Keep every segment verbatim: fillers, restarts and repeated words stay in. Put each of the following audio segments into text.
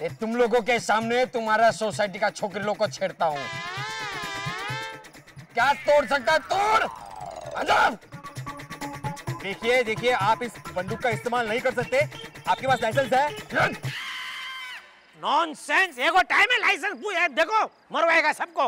ये तुम लोगों के सामने तुम्हारा सोसाइटी का छोकरी लोग को छेड़ता हूँ। क्या तोड़ सकता तोड़। अजब। देखिए देखिए, आप इस बंदूक का इस्तेमाल नहीं कर सकते, आपके पास लाइसेंस है? नॉनसेंस, एगो टाइम है लाइसेंस पूछे, देखो मरवाएगा सबको।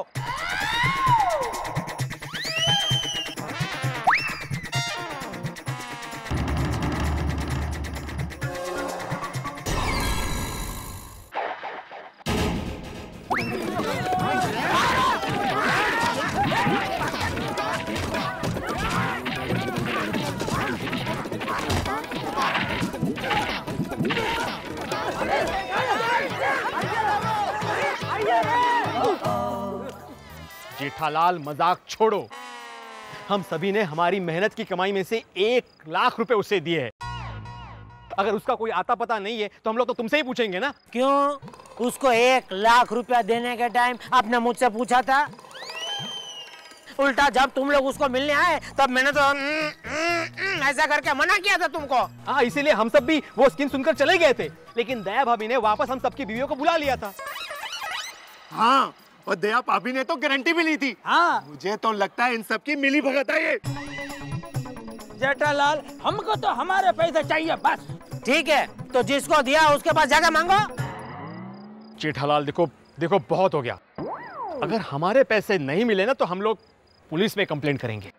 जेठालाल मजाक छोड़ो, हम सभी ने हमारी मेहनत की कमाई में से एक लाख रुपए उसे दिए हैं। अगर उसका कोई आता पता नहीं है तो हम लोग तो तुमसे ही पूछेंगे ना। क्यों? उसको एक लाख रुपया देने के टाइम आपने मुझसे पूछा था? उल्टा जब तुम लोग उसको मिलने आए तब मैंने तो न, न, न, ऐसा करके मना किया था तुमको। हाँ, इसीलिए हम सब भी वो स्कीम सुनकर चले गए थे, लेकिन दया भाभी ने वापस हम सबकी बीवियों को बुला लिया था। हाँ, और दया भाभी ने तो गारंटी भी ली थी। हाँ, मुझे तो लगता है इन सबकी मिली भगत है ये। जेठालाल, हमको तो हमारे पैसे चाहिए बस। ठीक है, तो जिसको दिया उसके पास जाकर मांगो। जेठालाल देखो देखो, बहुत हो गया। अगर हमारे पैसे नहीं मिले ना तो हम लोग पुलिस में कंप्लेंट करेंगे।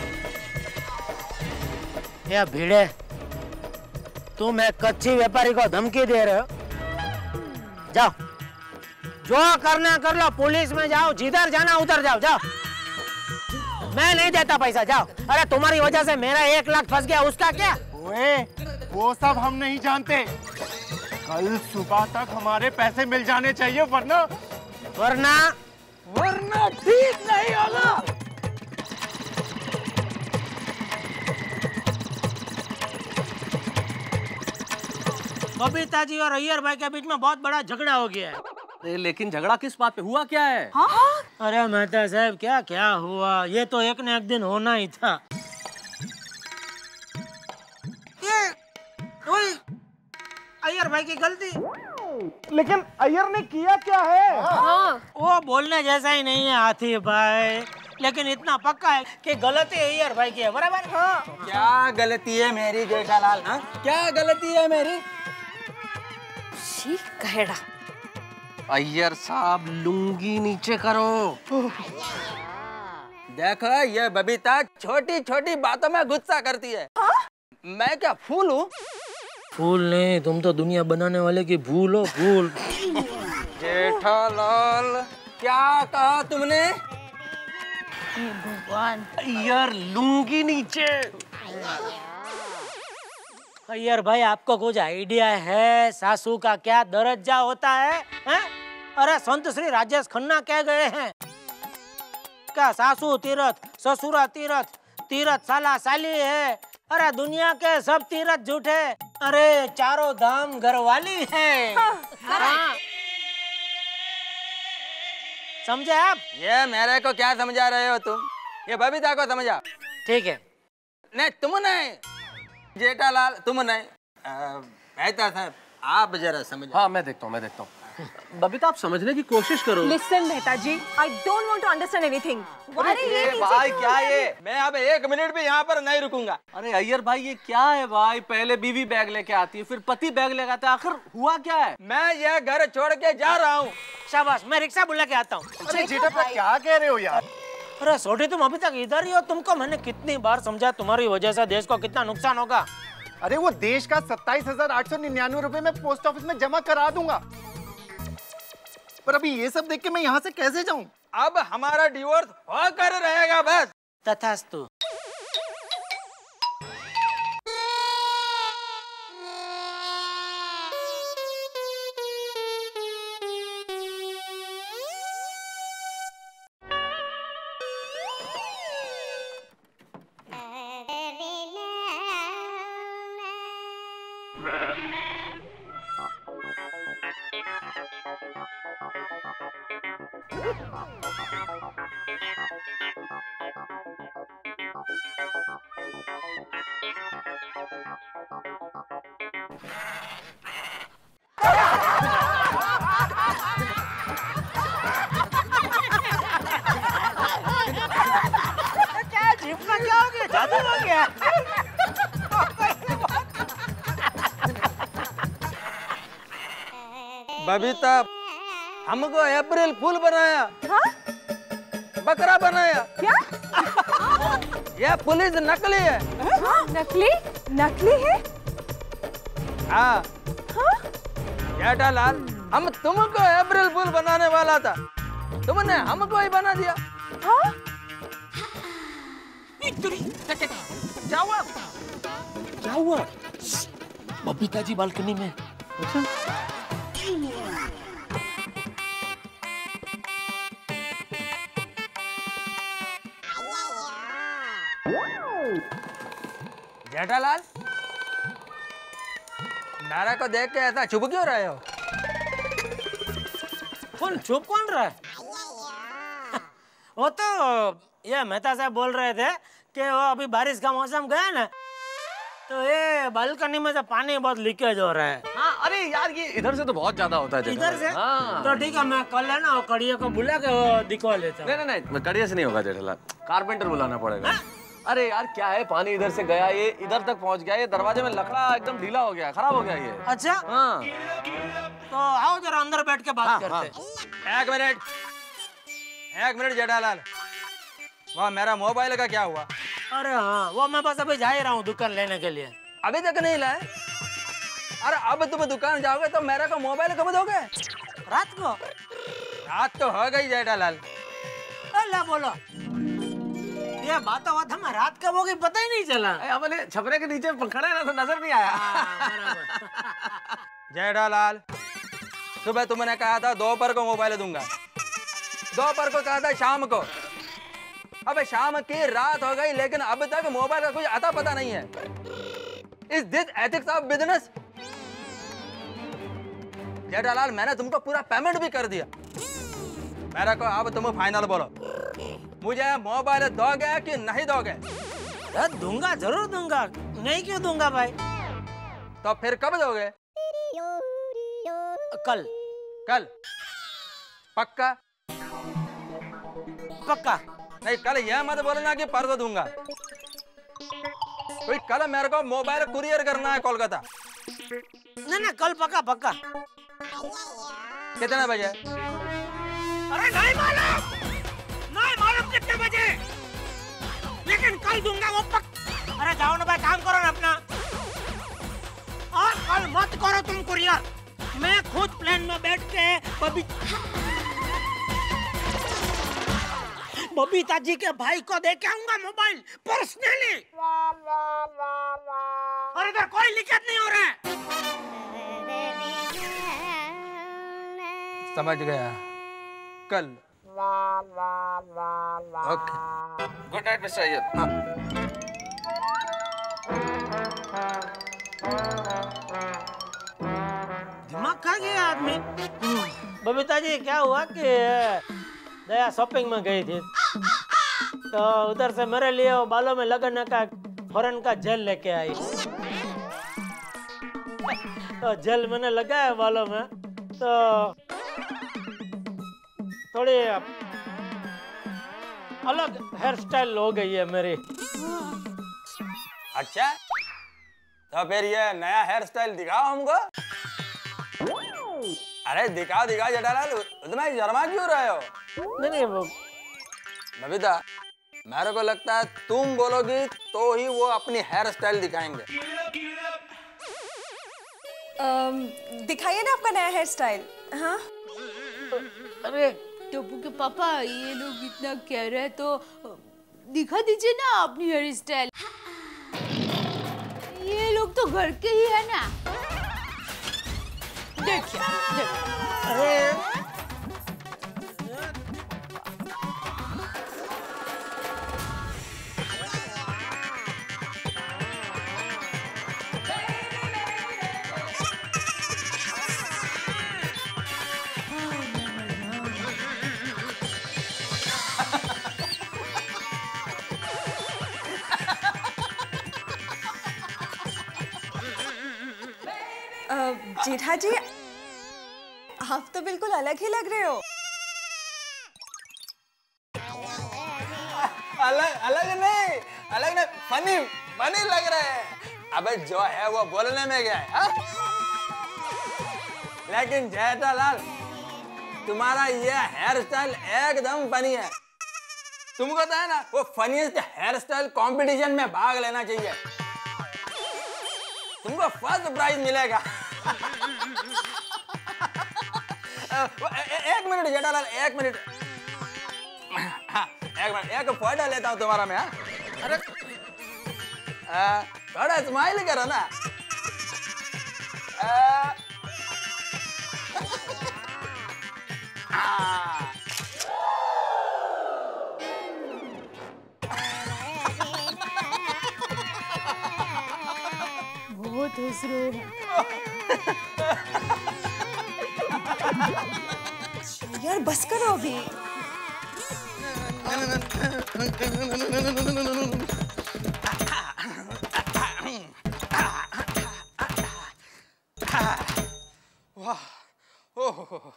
या भीड़े, तुम एक कच्ची व्यापारी को धमकी दे रहे हो? जाओ, जो करना कर लो, पुलिस में जाओ, जिधर जाना उधर जाओ, जाओ। मैं नहीं देता पैसा, जाओ। अरे तुम्हारी वजह से मेरा एक लाख फंस गया, उसका क्या? ओए, वो सब हम नहीं जानते। कल सुबह तक हमारे पैसे मिल जाने चाहिए, वरना वरना वरना ठीक नहीं होगा। बबीता जी और अय्यर भाई के बीच में बहुत बड़ा झगड़ा हो गया है। लेकिन झगड़ा किस बात पे हुआ, क्या है? हाँ? अरे मेहता साहब, क्या क्या हुआ, ये तो एक न एक दिन होना ही था। ये अय्यर भाई की गलती। लेकिन अय्यर ने किया क्या है? हाँ। वो बोलने जैसा ही नहीं है हाथी भाई, लेकिन इतना पक्का है कि गलती अय्यर भाई की है, बराबर? हाँ। क्या गलती है मेरी जेठालाल? हाँ, क्या गलती है मेरी? कहेड़ा अय्यर साहब, लुंगी नीचे करो। देखो, ये बबीता छोटी छोटी बातों में गुस्सा करती है। मैं क्या फूल हूँ? फूल नहीं, तुम तो दुनिया बनाने वाले की भूल हो, भूल। जेठालाल, क्या कहा तुमने? भगवान, अय्यर, लुंगी नीचे। अय्यर भाई, आपको कुछ आइडिया है सासू का क्या दर्जा होता है, हैं? अरे संत श्री राजेश खन्ना कह गए हैं, क्या सासू तीरथ, ससुरा तीरथ, तीरथ साला साली है। अरे दुनिया के सब तीरथ झूठे, अरे चारों धाम घरवाली है। हाँ। समझे आप? ये मेरे को क्या समझा रहे हो तुम? ये बबीता को समझा। ठीक है। नहीं, तुम नहीं जेठालाल, तुम नहीं। मेहता साहब, आप जरा समझो। हाँ, मैं देखता हूँ मैं देखता हूँ बबीता, आप समझने की कोशिश करो। Listen Mehta ji, I don't want to understand anything. अरे ये भाई, क्या ये? मैं अब एक मिनट भी यहाँ पर नहीं रुकूंगा। अरे अय्यर भाई, ये क्या है भाई? पहले बीवी बैग लेके आती है, फिर पति बैग लेके आता है, आखिर हुआ क्या है? मैं ये घर छोड़ के जा रहा हूँ। शाबाश, मैं रिक्शा बुला के आता हूँ। अरे जेठा, क्या कह रहे हो यार? अरे सोटी, तुम अभी तक इधर ही हो। तुमको मैंने कितनी बार समझा, तुम्हारी वजह से देश को कितना नुकसान होगा। अरे वो देश का सत्ताईस हजार आठ सौ निन्यानवे रुपए में पोस्ट ऑफिस में जमा करा दूंगा, पर अभी ये सब देख के मैं यहाँ से कैसे जाऊँ? अब हमारा डिवोर्स होकर रहेगा बस। तथास्तु। बबीता हमको अप्रैल फूल बनाया। हाँ? बकरा बनाया। क्या? यह पुलिस नकली है। हाँ? नकली? नकली है? हाँ। हाँ? जेठालाल, हम तुमको अप्रैल फूल बनाने वाला था, तुमने हमको ही बना दिया। हाँ? क्या हुआ? क्या हुआ? बबीता जी बालकनी में। जेठालाल, नारा को देख के ऐसा चुप क्यों रहे हो? कौन चुप कौन रहा है? वो तो ये मेहता साहब बोल रहे थे कि वो अभी बारिश का मौसम गया ना, तो ये बालकनी में से पानी बहुत लीकेज हो रहा है। हाँ, अरे यार ये इधर से तो बहुत ज्यादा होता है। इधर से? हाँ। तो ठीक है, मैं कल है ना वो कड़िया को बुला के वो दिखवा लेता हूँ। नहीं नहीं नहीं, कड़िया से नहीं होगा जेठालाल, कारपेंटर बुलाना पड़ेगा। अरे यार क्या है, पानी इधर से गया, ये इधर तक पहुंच गया, ये दरवाजे में लकड़ा एकदम ढीला हो गया, खराब हो गया ये। अच्छा, हाँ तो आओ जरा अंदर बैठ के बात हाँ, करते हाँ। एक मिनट, एक मिनट जेठालाल, वह मेरा मोबाइल का क्या हुआ? अरे हाँ, वो मैं बस अभी जा ही रहा हूँ दुकान लेने के लिए। अभी तक नहीं लाए? अरे अब तुम दुकान जाओगे तो मेरा को मोबाइल कब दोगे? रात को? रात तो हो गई जेठालाल। अल्लाह बोलो, ये बात बात हमें रात कब होगी पता ही नहीं चला। हमारे छपरे के नीचे खड़े ना तो नजर नहीं आया। जेठालाल, सुबह तुमने कहा था दोपहर को मोबाइल दूंगा, दोपहर को कहा था शाम को, अब शाम की रात हो गई लेकिन अब तक मोबाइल का कुछ अता पता नहीं है। Is this ethics of business? Jethalal, मैंने तुमको पूरा पेमेंट भी कर दिया, मेरा को अब तुम फाइनल बोलो, मुझे मोबाइल दोगे कि नहीं दोगे? दूंगा, जरूर दूंगा, नहीं क्यों दूंगा भाई। तो फिर कब दोगे? कल। कल? पक्का? पक्का। नहीं, कल यह मत बोलना कि परसों दूंगा, कोई कल मेरे को मोबाइल कुरियर करना है कोलकाता। नहीं नहीं, कल पक्का पक्का। कितने बजे? अरे नहीं मालूम, नहीं मालूम कितने बजे, लेकिन कल दूंगा वो पक्का। अरे जाओ ना भाई, काम करो ना अपना, और कल मत करो तुम कुरियर, मैं खुद प्लेन में बैठ के बबी बबीता जी के भाई को दे के आऊंगा मोबाइल पर्सनली। और इधर कोई लिखत नहीं हो रहा है। समझ गया, कल। Okay, good night mister Iyer. दिमाग खा गया आदमी। बबीता जी, क्या हुआ कि दया शॉपिंग में गई थी, तो उधर से मेरे लिए वो बालों में लगाने का फॉरेन का जेल लेके आई। तो जेल मैंने लगाया बालों में, तो थोड़ी अलग हेयर स्टाइल हो गई है मेरी। अच्छा, तो फिर ये नया हेयर स्टाइल दिखाओ हमको। अरे दिखाओ दिखाओ जेठालाल, तुम्हें शर्मा क्यों रहे हो? नहीं नहीं, वो बबीता, मेरे को लगता है तुम बोलोगी तो ही वो अपनी हेयर स्टाइल दिखाएंगे। दिखाइए ना आपका नया हेयर स्टाइल। हाँ, अरे टप्पू के पापा, ये लोग इतना कह रहे हैं तो दिखा दीजिए ना अपनी हेयर स्टाइल। ये लोग तो घर के ही है ना, देखिए देखिए। अरे जेठा जी, आप तो बिल्कुल अलग ही लग रहे हो। अलग अलग नहीं, अलग नहीं, फनी फनी लग रहे हैं। अबे जो है वो बोलने में गया है। लेकिन जेठालाल तुम्हारा ये हेयर स्टाइल एकदम फनी है। तुमको तो है ना वो फनीस्ट हेयर स्टाइल कंपटीशन में भाग लेना चाहिए, तुमको फर्स्ट प्राइज मिलेगा। ए, ए, एक मिनट जेठालाल, एक मिनट एक मिनट, एक फोटो लेता हूँ तुम्हारा मैं। अरे आ, थोड़ा स्माइल करो ना। आ, आ, बहुत हंस रहे हैं। यार बस करो अभी। वाह, ओह,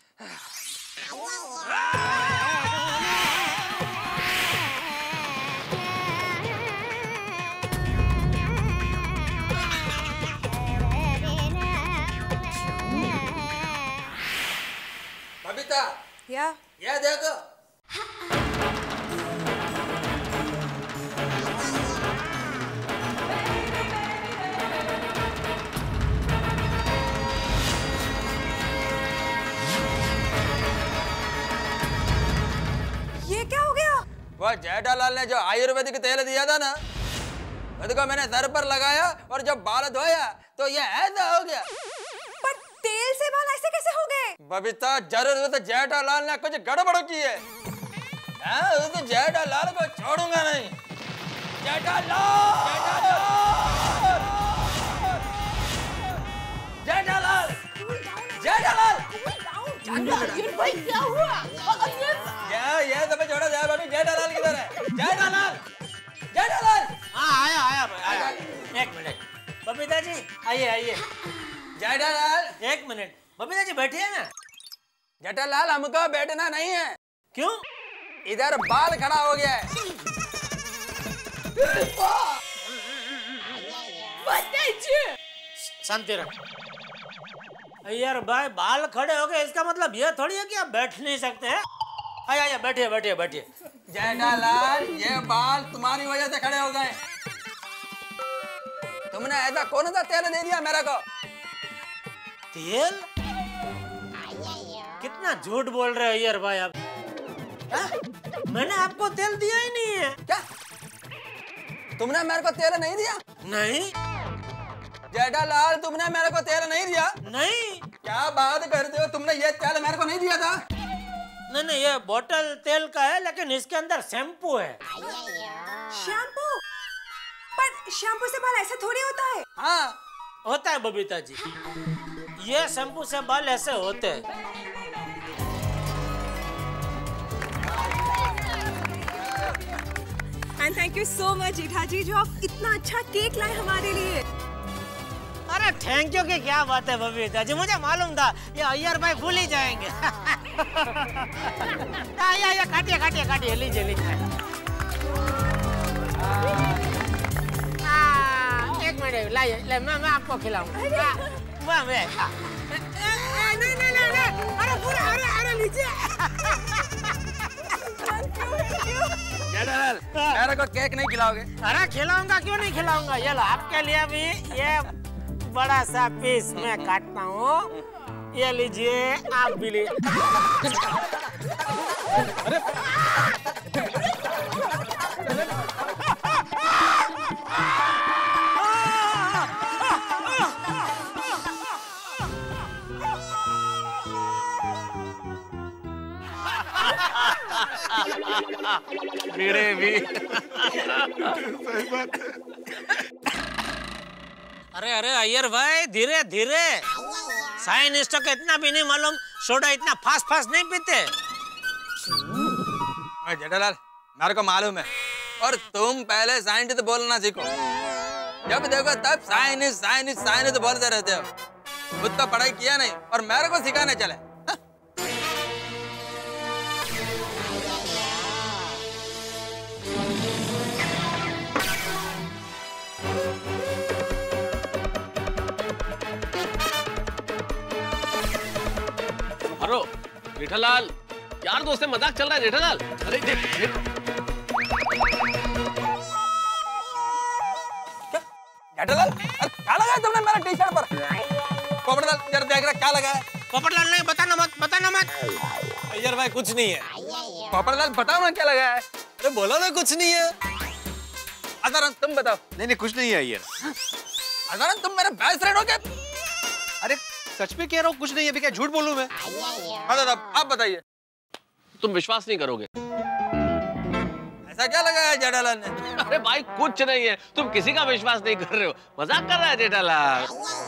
बबीता, या ये देखो। ये क्या हो गया? वो जेठालाल ने जो आयुर्वेदिक तेल दिया था ना, उसको मैंने सर पर लगाया और जब बाल धोया तो ये ऐसा हो गया। पर तेल से बाल ऐसे कैसे हो गए? बबीता जरूर उस जेठालाल ने कुछ गड़बड़ की है। हाँ, उस जेठालाल को छोड़ूंगा नहीं। जेठालाल, जेठालाल, जेठालाल, भाई क्या हुआ? ये ये सब छोड़ो, जय बाबी, जेठालाल किधर है? जेठालाल, जेठालाल। हाँ आया आया भाई आया। एक मिनट बबीता जी, आइए आइए। जेठालाल, एक मिनट बबीता जी बैठिए ना। जेठालाल हमको बैठना नहीं है। क्यों? इधर बाल खड़ा हो गया है। शांति रख। यार भाई बाल खड़े हो गए इसका मतलब ये थोड़ी है कि आप बैठ नहीं सकते हैं। आइए आइए बैठिए बैठिए बैठिए। जेठालाल, ये बाल तुम्हारी वजह से खड़े हो गए। तुमने ऐसा कौन सा तेल दे दिया मेरे को? तेल? कितना झूठ बोल रहे हो यार भाई आप। आ? मैंने आपको तेल दिया ही नहीं है। क्या तुमने मेरे को तेल नहीं दिया? नहीं जेठालाल, तुमने मेरे को तेल नहीं दिया? नहीं। क्या बात करते हो, तुमने ये तेल मेरे को नहीं दिया था? नहीं नहीं ये बोतल तेल का है लेकिन इसके अंदर शैम्पू है। शैम्पू? पर शैम्पू से बाल ऐसा थोड़ी होता है। हाँ होता है बबीता जी, ये शैम्पू से बाल ऐसे होते हैं। And thank you so much Jetha ji, जो आप इतना अच्छा केक लाए हमारे लिए। अरे थैंक यू की क्या बात है बबीता जी, मुझे मालूम था ये अय्यर भाई भूल ही जाएंगे। आइए आइए काटिए काटिए काटिए, लीजिए लीजिए। एक मिनट लाइए, ले, मैं मैं आपको खिलाऊंगा। मैं मैं नहीं नहीं नहीं, अरे पूरा अरे अरे लीजिए। जेठालाल, मेरे को केक नहीं खिलाओगे? अरे खिलाऊंगा, क्यों नहीं खिलाऊंगा। ये लो आपके लिए भी ये बड़ा सा पीस मैं काटता हूँ, ये लीजिए आप भी लीजिए। मेरे भी। अरे अरे अय्यर भाई धीरे धीरे, साइंटिस्टों को इतना भी नहीं मालूम सोडा इतना फास्ट फास्ट नहीं पीते। जेठालाल, मेरे को मालूम है, और तुम पहले साइंटिस्ट बोलना सीखो। जब देखो तब साइंस साइंस साइंस बोलते रहते हो। खुद तो पढ़ाई किया नहीं और मेरे को सिखाने चले। जेठालाल, यार दोस्त से मजाक चल रहा है जेठालाल। अरे देख, देख। जेठालाल, अरे क्या लगा है तुमने मेरा टी शर्ट पर? पोपटलाल जरा देख रहा क्या लगा है? पोपटलाल नहीं, बताना मत, बताना मत। अय्यर भाई कुछ नहीं है। पोपटलाल बताओ ना क्या लगा है? अरे बोला ना कुछ नहीं है। अदरन तुम बताओ। नहीं नहीं कुछ नहीं है अय्यर। अदरन तुम मेरे बेस्ट फ्रेंड हो क्या? अरे सच में कह रहा हूँ कुछ नहीं है, अभी क्या झूठ बोलूं मैं? अदरन आप बताइए। तुम विश्वास नहीं करोगे। ऐसा क्या लगा है जेठालाल ने? अरे भाई कुछ नहीं है, तुम किसी का विश्वास नहीं कर रहे हो, मजाक कर रहा है जेठालाल।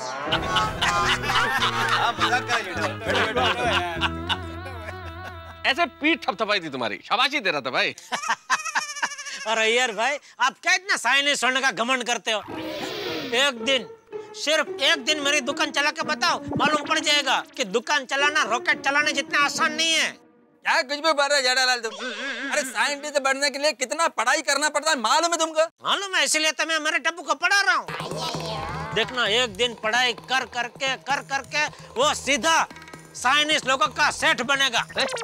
मजाक कर जेठालाल। ऐसे पीठ थपथपाई थी तुम्हारी, शाबाशी दे रहा था भाई। अरे यार भाई, आप क्या इतना साइनिस होने का घमंड करते हो? एक दिन, सिर्फ एक दिन मेरी दुकान चला के बताओ, मालूम पड़ जाएगा कि दुकान चलाना रॉकेट चलाने जितना आसान नहीं है। क्या कुछ भी बढ़ रहा है जेठालाल तुम? अरे साइंटिस्ट बनने के लिए कितना पढ़ाई करना पड़ता है मालूम है तुमको? मालूम है, इसीलिए तो मैं मेरे टप्पू को पढ़ा रहा हूँ। देखना, एक दिन पढ़ाई कर करके कर करके वो सीधा साइनिस लोगों का सेठ बनेगा।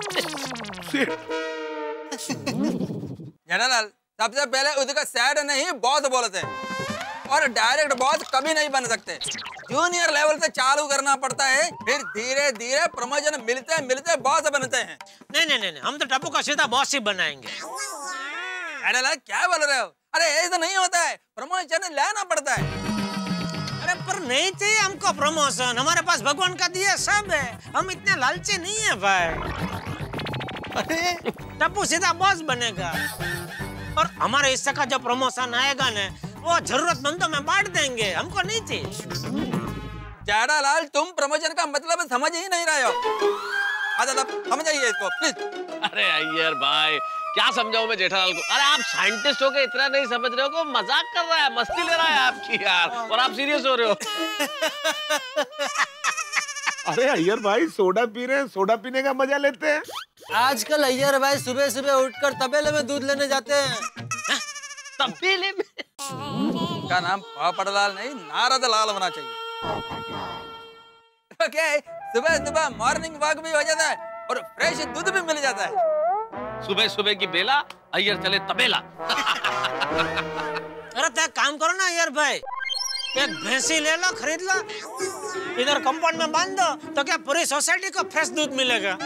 जेठालाल, सबसे पहले उसका सेठ नहीं बॉस बोलते हैं, और डायरेक्ट बॉस कभी नहीं बन सकते। जूनियर लेवल से चालू करना पड़ता है, फिर धीरे धीरे प्रमोशन मिलते मिलते बॉस बनते हैं। नहीं नहीं नहीं, हम तो टप्पू का सीधा बॉस ही बनाएंगे। जेठालाल क्या बोल रहे हो? अरे ऐसा नहीं होता है, प्रमोशन लेना पड़ता है। अरे पर नहीं चाहिए हमको प्रमोशन, हमारे पास भगवान का दिया सब है, हम इतने लालची नहीं है भाई। अरे टप्पू सीधा बॉस बनेगा, और हमारे हिस्से का जो प्रमोशन आएगा ना, वो जरूरतमंदों में बांट देंगे, हमको नहीं चाहिए। जेठालाल तुम प्रमोशन का मतलब समझ ही नहीं रहे हो। आजा समझाइए इसको प्लीज। अरे अय्यर भाई, क्या समझाऊं मैं जेठालाल को? अरे आप साइंटिस्ट हो के इतना नहीं समझ रहे हो कि मजाक कर रहा है, मस्ती ले रहा है आपकी यार, और आप सीरियस हो रहे हो। अरे अय्यर भाई सोडा पी रहे हैं, सोडा पीने का मजा लेते हैं। आजकल अय्यर भाई सुबह सुबह उठकर तबेले में दूध लेने जाते हैं। तबेले में? का नाम पोपटलाल नहीं नारद लाल होना चाहिए। तो क्या है, सुबह सुबह मॉर्निंग वॉक भी हो जाता है और फ्रेश दूध भी मिल जाता है। सुबह सुबह की बेला, अय्यर चले तबेला। अरे तो काम करो ना यार भाई, एक भैंसी ले लो, खरीद लो, इधर कंपाउंड में बांध दो, तो क्या पूरी सोसाइटी को फ्रेश दूध मिलेगा।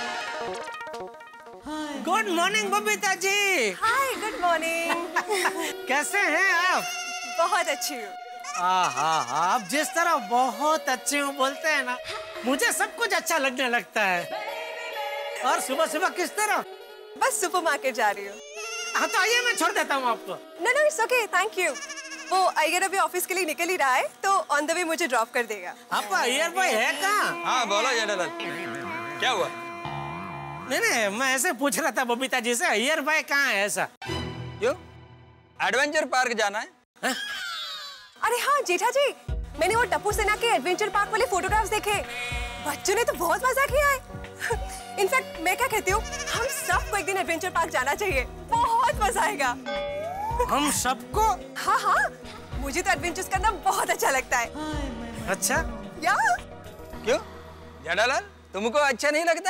Good morning Babita ji. Hi, good morning. कैसे हैं आप? बहुत अच्छी हूँ। हाँ हाँ हाँ, आप जिस तरह बहुत अच्छी हूँ बोलते हैं ना, मुझे सब कुछ अच्छा लगने लगता है। और सुबह सुबह किस तरह? बस सुपरमार्केट जा रही हूँ। हाँ तो आइए, मैं छोड़ देता हूँ आपको। No no it's okay, thank you. वो अय्यर अभी ऑफिस के लिए निकल ही रहा है, तो ऑन द वे मुझे ड्रॉप कर देगा। आपका अय्यर भाई है कहाँ? हाँ बोलो जेठालाल, क्या हुआ? नहीं नहीं, मैं ऐसे पूछ रहा था बबीता जी से, अय्यर भाई कहाँ है ऐसा? क्यों? एडवेंचर पार्क जाना है? हा? अरे हाँ जेठा जी, मैंने वो टप्पू सेना के एडवेंचर पार्क वाले फोटोग्राफ्स देखे, बच्चों ने तो बहुत मजा किया है। इनफैक्ट मैं क्या कहती हूँ, हम सबको एक दिन एडवेंचर पार्क जाना चाहिए, बहुत मजा आएगा। हम सबको? हाँ हाँ, मुझे तो एडवेंचर्स करना बहुत अच्छा लगता है। अच्छा? या? क्यों? जेठालाल तुमको अच्छा नहीं लगता?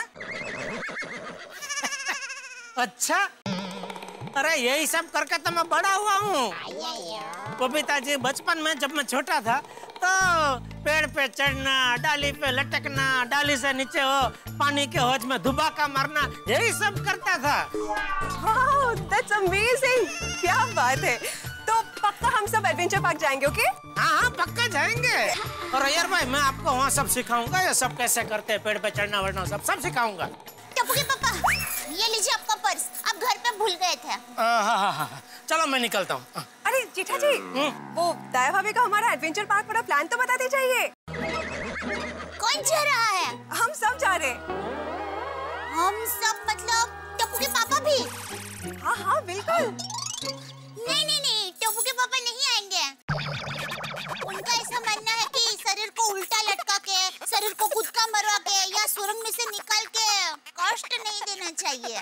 अच्छा? अरे यही सब करके तो मैं बड़ा हुआ हूँ। बबीता जी, बचपन में जब मैं छोटा था तो पेड़ पे चढ़ना, डाली पे लटकना, डाली से नीचे हो पानी के हौज में धुबाका मारना, यही सब करता था। वाओ, दैट्स अमेजिंग, क्या बात है। तो पक्का हम सब एडवेंचर पार्क जाएंगे, ओके? हाँ हाँ पक्का जाएंगे। और यार भाई, मैं आपको वहाँ सब सिखाऊंगा, ये सब कैसे करते हैं, पेड़ पे चढ़ना वढ़ना सब सब सिखाऊंगा। टप्पू के पापा, ये लीजिए आपका पर्स, आप घर पे भूल गए थे। हाँ हाँ हाँ, चलो मैं निकलता हूँ। अरे जेठा जी, वो दाया भाभी का हमारा एडवेंचर पार्क वाला प्लान तो बता दी चाहिए। कौन जा रहा है? हम सब जा रहे। हम सब मतलब टप्पू के पापा भी? हाँ हाँ बिल्कुल। नहीं नहीं नहीं, टप्पू के पापा नहीं आएंगे। उनका ऐसा मानना है कि शरीर को उल्टा लटका के, शरीर को कूदका मरवा के या सुरंग में से निकाल के कष्ट नहीं देना चाहिए।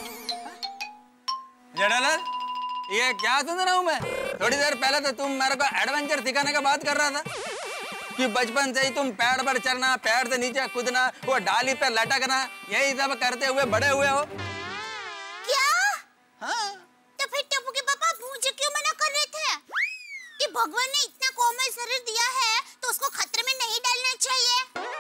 जेठालाल, ये क्या सुन रहा हूँ मैं? थोड़ी देर पहले तो तुम मेरे को एडवेंचर सिखाने का बात कर रहा था। कि बचपन से ही तुम पेड़ पर चढ़ना, पेड़ से नीचे कूदना, वो डाली पे लटकना, यही सब करते हुए बड़े हुए हो। क्या? हाँ। तो फिर टप्पू के पापा मुझे क्यों मना कर रहे थे कि भगवान ने इतना कोमल शरीर दिया है तो उसको खतरे में नहीं डालना चाहिए?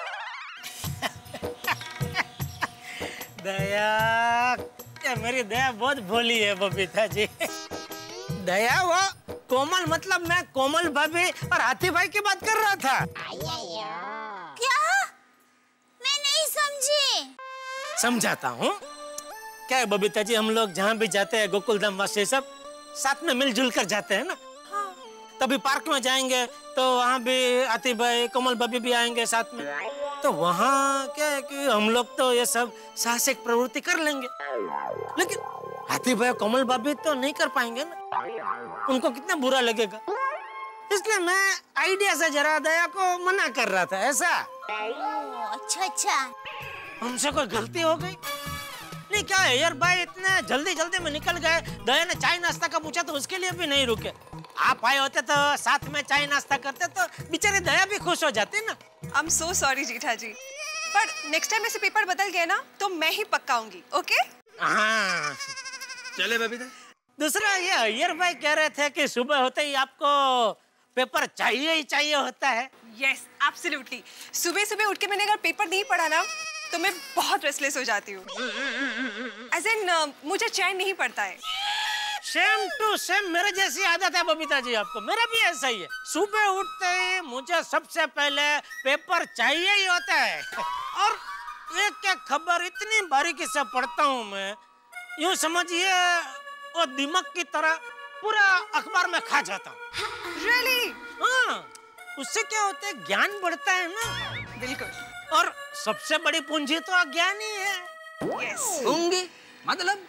दया, मेरी दया बहुत भोली है बबीता जी। दया वो कोमल मतलब मैं कोमल भाभी और हाथी भाई की बात कर रहा था। क्या? मैं नहीं समझी। समझाता हूँ। क्या है बबीता जी, हम लोग जहाँ भी जाते हैं गोकुल धाम वासी सब साथ में मिलजुल कर जाते हैं ना। हाँ। तभी पार्क में जाएंगे तो वहाँ भी हाथी भाई कोमल भाभी भी आएंगे साथ में। तो वहाँ क्या है कि हम लोग तो ये सब साहसिक प्रवृत्ति कर लेंगे, लेकिन हाथी भाई कोमल भाभी तो नहीं कर पाएंगे ना, उनको कितना बुरा लगेगा। इसलिए मैं आइडिया से जरा दया को मना कर रहा था। ऐसा? अच्छा अच्छा। हमसे कोई गलती हो गई? नहीं क्या है यार भाई, इतने जल्दी जल्दी में निकल गए। दया ने चाय नाश्ता का पूछा तो उसके लिए भी नहीं रुके। आप आए होते तो साथ में चाय नाश्ता करते तो बेचारे दया भी खुश हो जाती ना। आई एम सो सॉरी जीठा जी, पर नेक्स्ट टाइम ऐसे पेपर बदल गए ना तो मैं ही पक्का आऊंगी। ओके? हाँ चले बबीता। दूसरा ये अय्यर भाई कह रहे थे कि सुबह होते ही आपको पेपर चाहिए ही चाहिए होता है। Yes absolutely. सुबह सुबह उठ के मैंने अगर पेपर नहीं पढ़ा ना तो मैं बहुत रेस्टलेस हो जाती हूँ। एज इन uh, मुझे चैन नहीं पड़ता है। सेम टू सेम मेरे जैसी आदत है बबीता जी आपको। मेरा भी ऐसा ही है। सुबह उठते ही मुझे सबसे पहले पेपर चाहिए ही होता है और एक एक खबर इतनी बारीकी से पढ़ता हूँ मैं, यूँ समझिए वो दिमाग की तरह पूरा अखबार में खा जाता हूँ। Really? हाँ, उससे क्या होता है, ज्ञान बढ़ता है ना। बिल्कुल। और सबसे बड़ी पूंजी तो अज्ञान ही है। Yes. पूंजी मतलब?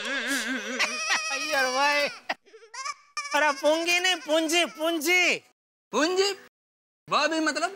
अय्यर भाई, अरे पूंगी नहीं, पूंजी पूंजी पूंजी वो भी मतलब?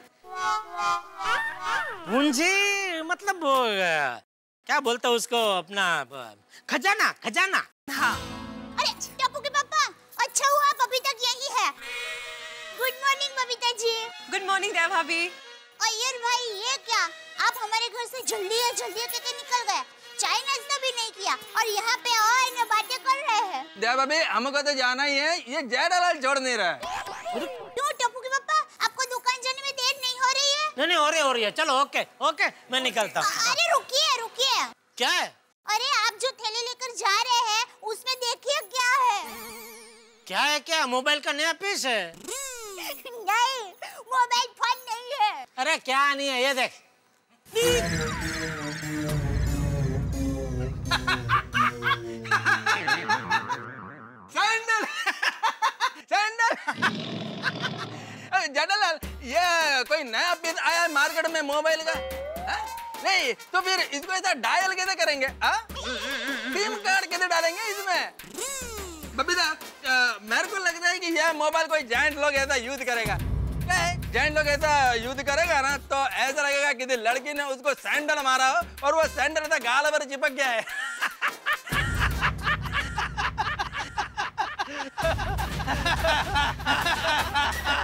पूंजी मतलब वो क्या बोलते हैं उसको, अपना खजाना खजाना। हाँ। अरे टप्पू के पापा, अच्छा हुआ बबीता यही है। Good morning Babita ji. Good morning Daya भाभी। अय्यर भाई ये क्या, आप हमारे घर से जल्दी है जल्दी है कहके निकल गए, चाय नाश्ता भी नहीं किया और यहाँ पे और न बातें कर रहे हैं। दया भाभी हमको तो जाना ही है, ये जेठालाल छोड़ नहीं रहा है। क्यों टप्पू के पापा, आपको दुकान जाने में देर नहीं हो रही है? नहीं नहीं हो रही हो रही है। चलो ओके ओके मैं निकलता हूँ। अरे रुकिए रुकिए। क्या है? अरे आप जो थैले लेकर जा रहे हैं उसमें देखिए क्या है। क्या है? क्या मोबाइल का नया पीस है? नहीं, मोबाइल फोन नहीं है। अरे क्या नहीं है, ये देख। Sandal sandal. जेठालाल ये कोई नया पीस आया है मार्केट में मोबाइल का? हा? नहीं तो फिर इसको ऐसा डायल कैसे करेंगे? सिम कार्ड कैसे डालेंगे इसमें? बबीता मेरे को लगता है कि यह मोबाइल कोई जाइंट लोग ऐसा यूज करेगा। जाइंट लोग ऐसा यूज करेगा ना तो ऐसा लगेगा कि लड़की ने उसको सैंडल मारा हो और वो सैंडल ऐसा गाल पर चिपक गया है। Ha ha ha ha ha!